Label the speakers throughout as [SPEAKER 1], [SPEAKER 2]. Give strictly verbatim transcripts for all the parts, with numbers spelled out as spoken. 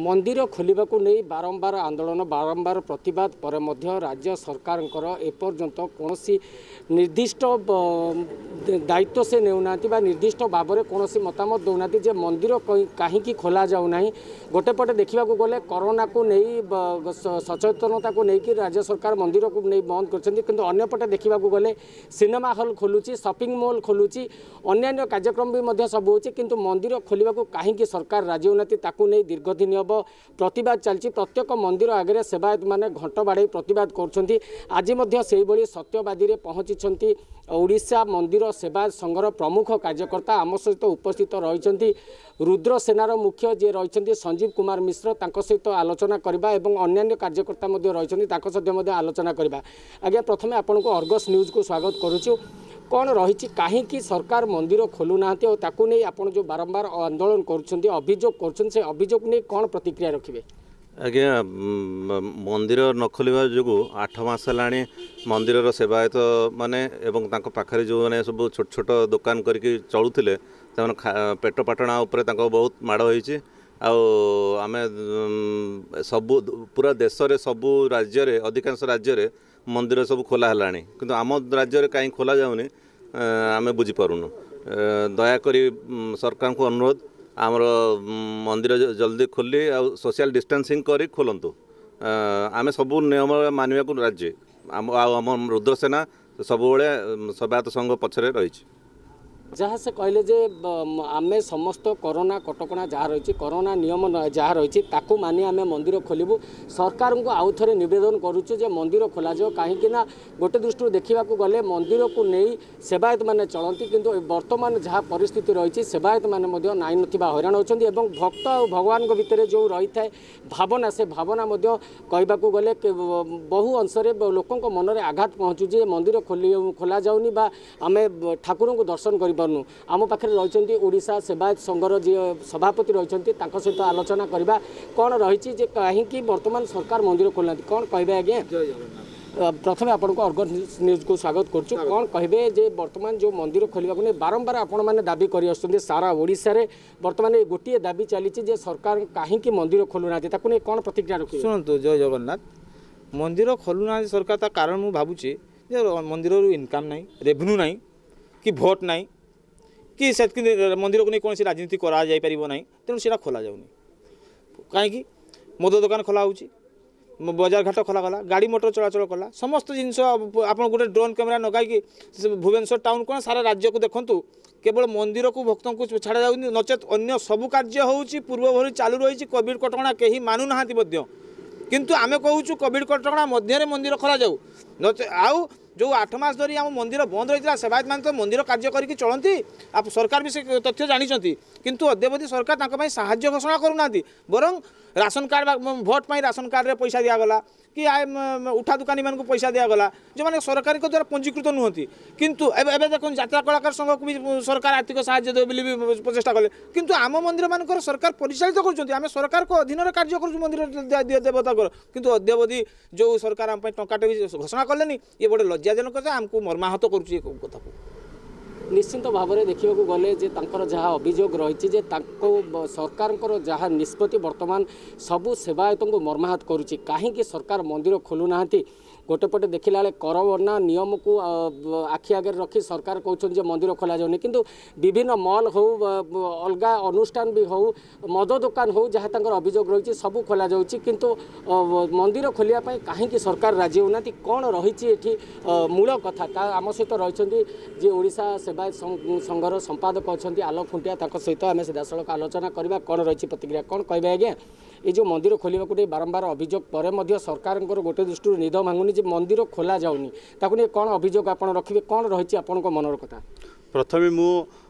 [SPEAKER 1] मंदिर खोलने को नहीं बारंबार आंदोलन बारंबार प्रतिवाद पर मध्य राज्य सरकार एपर्यंत कौन निर्दिष्ट दायित्व से नेउना निर्दिष्ट भाव में कौन मतामत दौना जे मंदिर कहीं खोल जाऊना गोटे पटे देखा गले कोरोना को नहीं सचेतनता को लेकिन राज्य सरकार मंदिर को नहीं बंद करपटे देखा गले सिनेमा हल खोलुची शॉपिंग मॉल खोलुची अन्य कार्यक्रम भी सब हो किंतु मंदिर खोलने को कहीं सरकार राजी होनाती ताकू नहीं दीर्घदिन हम प्रतिवाद चलती प्रत्येक मंदिर आगे सेवायत माने घंट बाड़े प्रतिवाद कर आज सत्यवादी पहुंची ओडिशा मंदिर सेवायत संघर प्रमुख कार्यकर्ता आम सहित उपस्थित रही रुद्र सेनार मुख्य जी रही संजीव कुमार मिश्र सहित आलोचना करबा एवं अन्य कार्यकर्ता रही सहित आलोचना करबा। आज्ञा प्रथमे आपन को अर्गस न्यूज को स्वागत करुचु कौन रही कहीं सरकार मंदिर खोलुना ताकू नहीं आप जो बारंबार आंदोलन कर अभियोग कर अभियोग नहीं कौन प्रतिक्रिया रखिए?
[SPEAKER 2] आज्ञा मंदिर न खोलिबा जो आठ मास है मंदिर सेवायत माने एवं पाखरे जो मैंने सब छोट छोट दुकान करके चलुले पेट पाटणा उपर बहुत माड़ होती आम सबू पूरा देश रे सबू राज्य रे अधिकांश राज्य रे मंदिर सब खोला है किंतु आम राज्य कहीं खोला जाऊनी आम बुझीपारुनु। दयाकोरी सरकार को अनुरोध आमर मंदिर जल्दी खोली आ सोशल डिस्टेंसिंग करी खोलंतु आम सबू नियम मानवा को राजी आम आम रुद्रसेना सब सेवायत संघ पछरे रही
[SPEAKER 1] जहाँ से कहले जे आमे समस्त कोरोना कटकणा जहाँ रही कोरोना नियम जहाँ रही ताकू मानी आमे मंदिर खोलू सरकार को आउ थे नवेदन करुचु जे मंदिर खोल जाओ कहीं गोटे दृष्टि देखा गले मंदिर को नहीं सेवायत मैंने चलती किंतु वर्तमान जहाँ परिस्थिति रही सेवायत मैंने नाई ना हैरान होती भक्त और भगवान भितर जो रही है भावना से भावना कहवा गले बहु अंश लोकों मन में आघात पहुँचुचे मंदिर खोली खोल जाऊनी आम ठाकुर को दर्शन कर आम पाखे रही ओडिशा सेवायत संघर जी सभापति रही सहित आलोचना करवा कौन रही कहीं बर्तमान सरकार मंदिर खोलना कौन कहे? आज्ञा प्रथम आपन को अर्गस न्यूज को स्वागत करुँ कौन कहे जे बर्तमान जो मंदिर खोलने को नहीं बारंबार आपण मैंने दाबी कर सारा ओडिशा रे बर्तमान गोटे दाबी चली सरकार कहीं मंदिर खोलुना नहीं कौन प्रतिक्रिया रखिए?
[SPEAKER 3] शुणु जय जगन्नाथ मंदिर खोलुना सरकार ता कारण मुझे भावुची मंदिर इनकम ना रेवेन्यू ना कि भोट ना कि मंदिर को नहीं कौन राजनीति करा जाई परिबो नहीं तेणु से खोला जाऊनी कहीं मद दुकान खोला होची बजार घाट खोला गला गाड़ी मोटर चलाचल कला समस्त जिनस आप गोटे ड्रोन कैमेरा नगाई भुवनेश्वर टाउन कौन सारा राज्य को देखूँ केवल मंदिर को भक्तों को छाड़ा जाऊँ नचेत अन्य सबू कार्य होची पूर्व भरी चालू रही कोविड कटकणा कहीं मानु ना किंतु आमे कहूँ कोविड कटकणा मध्य मंदिर खोला जाऊ नचे आउ जो आठ मास धरी आम मंदिर बंद रही सेवायत मान तो मंदिर कार्य करके चलती आप सरकार भी से तथ्य जानी किंतु अद्यावधि सरकार साहाय्य घोषणा करूना बरं राशन कार्ड भोट पर राशन कार्ड रे पैसा दिगला कि उठा दुकानी मान को पैसा दिगला जो मैंने सरकार द्वारा पंजीकृत नुहति किंतु एवं देख यात्रा कलाकार संघ को भी सरकार आर्थिक साहाय्य दे भी प्रचेषा कले किंतु आम मंदिर मान सरकार परिचालित कर सरकार को अधीन कार्य कर मंदिर देवता किंतु अद्यावधि जो सरकार आम टंकाटे भी घोषणा कले ये गोटे लज्जाजनक आमको मर्माहत कथा
[SPEAKER 1] निश्चिंत भाव में देखा गले जे तांकर जहाँ अभियोग रही सरकार जहाँ निष्पत्ति वर्तमान सबू सेवायत को मर्माहत करुच्ची कहीं सरकार मंदिर खोलुना गोटे पटे देखला कोरोना नियम को आखि आगे रखी सरकार कहते मंदिर खोल जाऊनी किंतु विभिन्न मॉल हो अलग अनुष्ठान भी हो मद दुकान हो जहाँ तंकर अभियोग रही सबू खोल जाऊँगी किंतु मंदिर खोलिया कहीं सरकार राजी होना कौन रही मूल कथा आम सहित रही जे ओडिशा सेवायत संघर संपादक अच्छा आलोक खुंटिया सहित आम सीधासख आलोचना करवा कौन रही प्रतिक्रिया कौन कहे? आज्ञा ये जो मंदिर खोलने को बारंबार अभियोग पर सरकार गोटे दृष्टि निद मांगुनी जे मंदिर खोला जाऊनी ताकू नहीं कौन अभियोग आप रखिए कौन रही आपण मनर कथा?
[SPEAKER 4] प्रथमे मु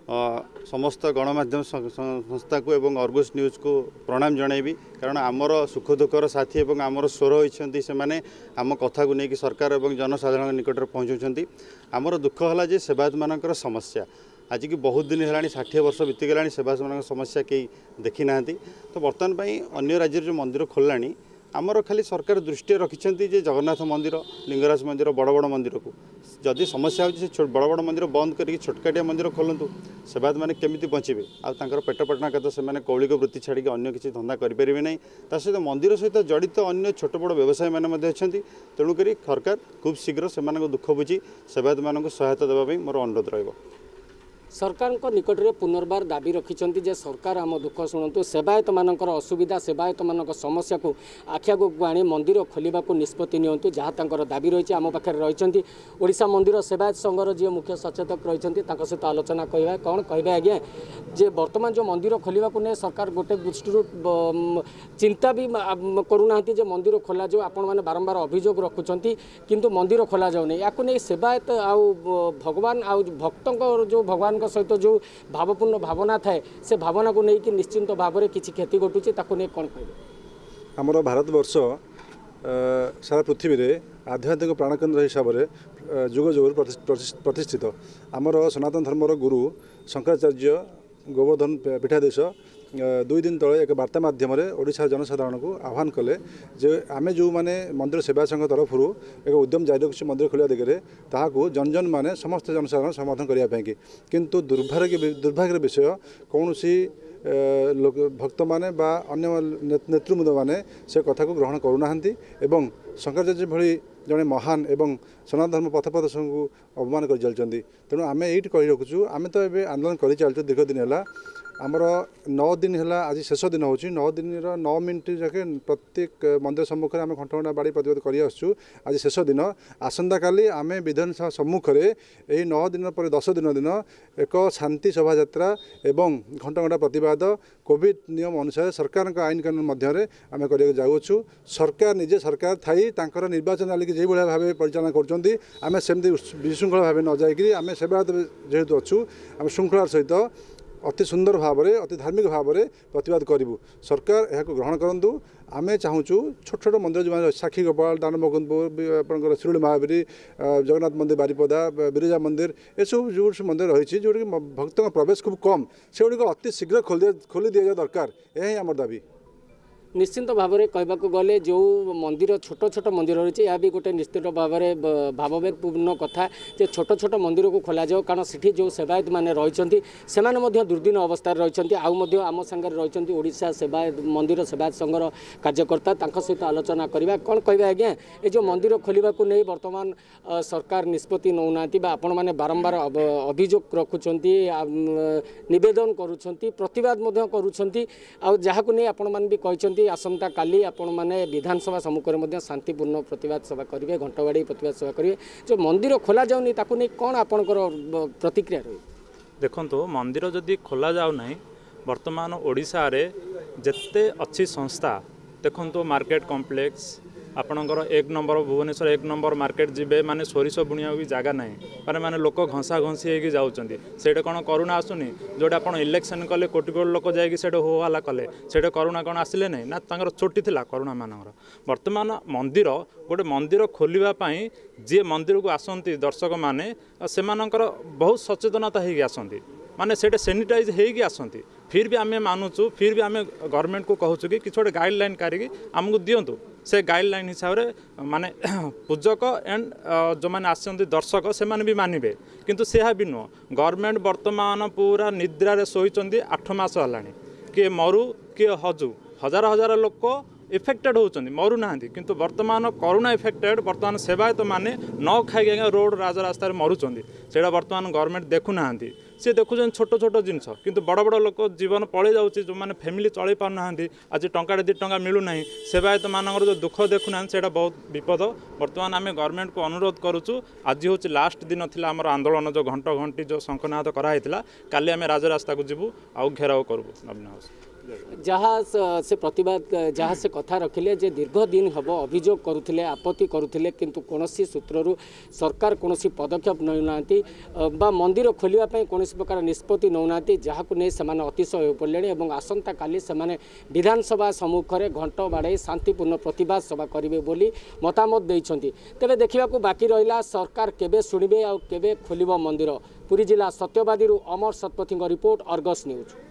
[SPEAKER 4] समस्त गणमाध्यम संस्था को एवं अर्गस न्यूज को प्रणाम जनइबी कारण आमर सुख दुखर साथी एवं आमर स्वर होती से माने आम कथा को लेकिन सरकार और जनसाधारण निकट में पहुँचुंट आमर दुख है जे सेवायत मानकर समस्या आज की बहुत दिन है षाठी वर्ष बीतीगला सेवायत मान समस्या कहीं देखी ना तो बर्तमान अन्य राज्य जो मंदिर खोललानी आमर खाली सरकार दृष्टि रखिंट जे जगन्नाथ मंदिर लिंगराज मंदिर बड़ बड़ मंदिर को जदि समस्या हो बड़ बड़ मंदिर बंद करके छोटकाटिया मंदिर खोलतु सेवायत मैंने केमी बचे आर पेट पटना कथ से कौलिक वृत्ति छाड़ी अन्य किसी धंदा करेंगे ना ता सहित मंदिर सहित जड़ित अन्य छोट बड़ व्यवसायी मैंने अच्छा तेणुक सरकार खूब शीघ्र से दुख बुझी सेवायत मानक सहायता देवाई मोर अनुरोध रहा।
[SPEAKER 1] सरकार निकट में पुनर्बार दाबी रखिंट जे सरकार आम दुख शुणु सेवायत मानकर असुविधा सेवायत मान समस्या को आखियाग आनी मंदिर खोलने को निष्पत्ति नियंतु जहाँ तांकर दाबी रही आम पाखे रही ओडिशा मंदिर सेवायत संघर जी मुख्य सचेतक रही सहित आलोचना कह कौन कहे आज्ञा जे बर्तमान जो मंदिर खोलने को नहीं सरकार गोटे दृष्टि चिंता भी करूना जे मंदिर खोल जाऊ आपण मैंने बारंबार अभियोग रखुंट किंतु मंदिर खोल जाऊनी या सेवायत आउ भगवान आउ भक्त जो भगवान सहित जो भावपूर्ण भावना थाए से भावना को लेकिन निश्चिंत भाव में किसी क्षति घटुची कौन कहे
[SPEAKER 5] आमर भारत वर्ष सारा पृथ्वी में आध्यात्मिक प्राणकेन्द्र हिसाब से जुग जुग प्रतिष्ठित आमर सनातन धर्मर गुरु शंकराचार्य गोवर्धन पीठाधीश दुई दिन तले एक वार्ता मध्यम ओडिशा जनसाधारण को आह्वान कले जे आमे जो माने मंदिर सेवा संघ तरफ एक उद्यम जारी रखी मंदिर खोलिया दिगरे ताहाकू जन जन माने समस्त जनसाधारण समर्थन करने किंतु दुर्भाग्य दुर्भाग्यर विषय कौन सी लोक भक्त माने बा अन्य नेतृवृंद माने से कथा को ग्रहण करूना एवं शंकराचार्य भली जड़े महान एवं सनातन धर्म पथप्रदर्शन को अपमान कर चलती तेणु आम ये कही रखुचु आम तो ये आंदोलन कर चलचु दीर्घ दिन है आमर नौ दिन है आज शेष दिन हो नौ दिन नौ मिनिट जाके प्रत्येक मंदिर सम्मुख में आम घंटा घंटा बाड़ी प्रतिबाद कर आज शेष दिन आसंता काली आम विधानसभा सम्मुख में यही नौ दिन पर दस दिन दिन एक शांति शोभा यात्रा एवं घंटा घंटा प्रतिबाद कोविड नियम अनुसार सरकार आईन कानून मध्य आम कर सरकार निजे सरकार थी तांकर निर्वाचन रैली जो भाई भाव परिचालन कर विशृंखला भाव न जाकि आम सेवायत जेहेतु अच्छू आम श्रृंखलार सहित अति सुंदर भाव में अति धार्मिक भाव में प्रतिवाद करूँ सरकार यह ग्रहण करूँ आम चाहूँ छोट छोट मंदिर जो साक्षी गोपाल दान मुकुंदपुर आप शिरोड़ी महावीर जगन्नाथ मंदिर बारिपदा बिरजा मंदिर ये सब जो मंदिर रही जोटी भक्त प्रवेश खूब कम से गुड़िक अति शीघ्र खोली खोली दि जाए दरकार यही आम दाबी
[SPEAKER 1] निश्चिंत भाव में कहवाक गले जो मंदिर छोट छोट मंदिर रही है भी गोटे निश्चित भाव में भावपूर्ण कथा जे छोट छोट मंदिर को खोल जाओ कारण से जो सेवायत मैंने रही से दुर्दिन अवस्था रही आम सांगे रही ओडिशा सेवायत मंदिर सेवायत संघर कार्यकर्ता सहित आलोचना करवा कौन कहे आज्ञा ये जो मंदिर खोलने को नहीं बर्तमान सरकार निष्पत्ति नौना आपण मैंने बारंबार अभियोग रखुंट नवेदन करुँच भी कहते आसंता काली आपण माने विधानसभा सम्मुख में शांतिपूर्ण प्रतिवाद सभा करेंगे घंटबाड़ी प्रतिवाद सभा करेंगे जो मंदिर खोल जाऊनी ताकू नहीं कौन आपणकर प्रतिक्रिया रही
[SPEAKER 6] देखो मंदिर जदि खोल जाऊना बर्तमान ओडिशा रे जिते अच्छी संस्था देखो मार्केट कॉम्प्लेक्स आपणकर एक नंबर भुवनेश्वर एक नंबर मार्केट जीवे माने सोरिष बुणिया भी जगह ना माने माने लोक घंसा घंसी होगी जाऊँच से कौन करुणा आसुनी जोटा आप इलेक्शन कले कोटी कोटी लोक जाकि से हो हल्ला कले से करुणा कौन आसिले नहीं ना तांकर चोटी थिला करुणा मानकर बर्तमान मंदिर गोटे मंदिर खोलवाई जी मंदिर को आसती दर्शक मैंने से बहुत सचेतनता होगी आसती माने से सैनिटाइज होगी आसती फिर भी आम मानुचु फिर भी आम गवर्नमेंट को कहूँ कि किसी गोटे गाइडलाइन करी आमको दिंतु से गाइडलाइन हिसाब से माने पूजक एंड जो मैंने आसती दर्शक से भी मानवे किंतु से भी नुह गवर्नमेंट बर्तमान पूरा निद्रा शोचती आठ मस है किए मरु किए हजु हजार हजार लोक इफेक्टेड होती मरु ना किंतु बर्तमान करोना इफेक्टेड बर्तमान सेवायत माने न खाई रोड राजरास्त मरुंच से बर्तमान गवर्नमेंट देखुना सी देखुं छोट छोट जिनस किंतु बड़ बड़ लोक जीवन पड़े जाऊँगी जो मैंने फैमिली चल पारना आज टंका दी टंका मिलूना सेवायत मानकर जो दुख देखुना से बहुत विपद बर्तमान आम गवर्नमेंट को अनुरोध करुचु आज हूँ लास्ट दिन थी आम आंदोलन जो घंट घंटी जो शंखनाद कराई काली आम राजरास्ता को जीवु आउ घेराव करूँ नवीन हाउस
[SPEAKER 1] जहाँ से प्रतिवाद जहाँ से कथा रखिले जे दीर्घ दिन हम अभियोग करुले आपत्ति करुले किंतु कौन सूत्रु सरकार कौन पदक्षेप नौना मंदिर खोलने कौन प्रकार निष्पत्ति नौना जहाँ को नहीं से अतिशय हो पड़े और आसंता काली से विधानसभा सम्मुख में घंट बाड़े शांतिपूर्ण प्रतिवाद सभा करेंगे बोली मतामत देइछन्ति तेबे देखा बाकी रहा सरकार केबे शुणिबे आ केबे खोलिबो मंदिर पुरी जिला Satyabadi Amar Satapathy report Argus news.